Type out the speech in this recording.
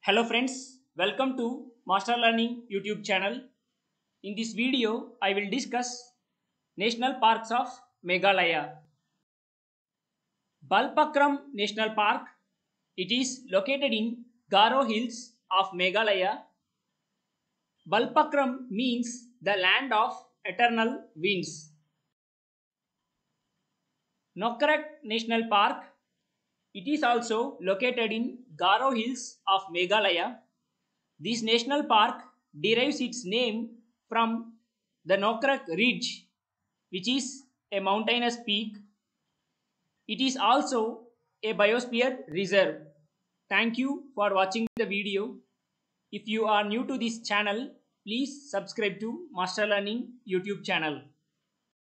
Hello friends, welcome to Master Learning YouTube channel. In this video, I will discuss National Parks of Meghalaya. Balpakram National Park. It is located in Garo Hills of Meghalaya. Balpakram means the land of eternal winds. Nokrak National Park. It is also located in Garo Hills of Meghalaya. This national park derives its name from the Nokrak Ridge, which is a mountainous peak. It is also a biosphere reserve. Thank you for watching the video. If you are new to this channel, please subscribe to Master Learning YouTube channel.